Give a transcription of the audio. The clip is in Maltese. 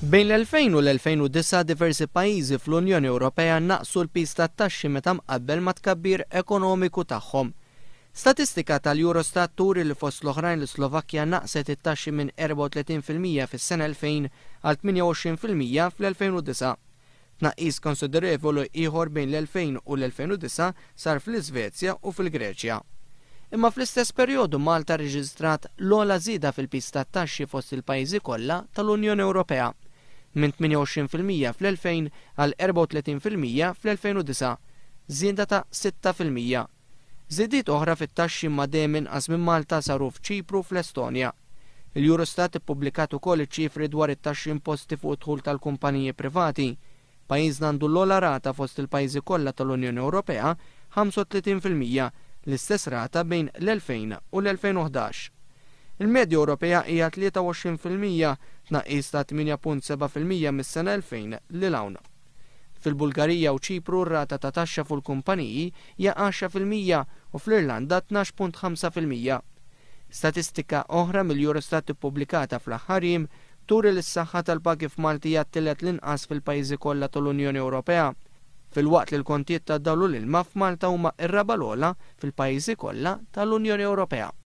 Bejn l-2000 u l-2009 diversi pajjiżi fl-Unjoni Ewropea naqsu l-pis tat-taxxi meta mqabbel ma' tkabbir ekonomiku tagħhom. Statistika tal-Eurostat turi li fost l-oħrajn l-Slovakkja naqset it-taxxi minn 34% fis-sena 2000 għal 28% fl-2009. Tnaqqis konsiderevoli ieħor bejn l-2000 u l-2009 sar fl-Iżvezja u fil-Greċja. Imma fl-istess perjodu Malta rreġistrat l-ogħla żieda fil-pis tat-taxxi fost il-pajjiżi kollha tal-Unjoni Ewropea minn 28% fl-2000 għal 34% fl-2009, żieda ta' 6%. Żiediet oħra fit-taxxi ma' dejjem inqas minn Malta saru f'Ċipru fl-Estonja. Il-Eurostat ippubblikat ukoll iċ-ċifri dwar it-taxxi imposti fuq id-dħul tal-kumpaniji privati. Pajjiżna għandu l-ogħla rata fost il-pajjiżi kollha tal-Unjoni Ewropea 35%, l-istess rata bejn l-2000 u l-2011. Il-medja Ewropea hija 23%, tnaqqis ta' 8.7% mis-sena 2000 lil hawn. Fil-Bulgarija u Ċipru r-rata ta' taxxa fuq il-kumpaniji hija 10% u fl-Irlanda 12.5%. Statistika oħra mill-Eurostat ippubblikata fl-aħħar jiem turi li s-saħħa tal-pagi f'Malti hija t-tielet l-inqas fil-pajjiżi kollha tal-Unjoni Ewropea. Fil-waqt li l-kontijiet tad-dawl u l-ilma f'Malta huma r-raba' l-ogħla fil-pajjiżi kollha tal-Unjoni Ewropea.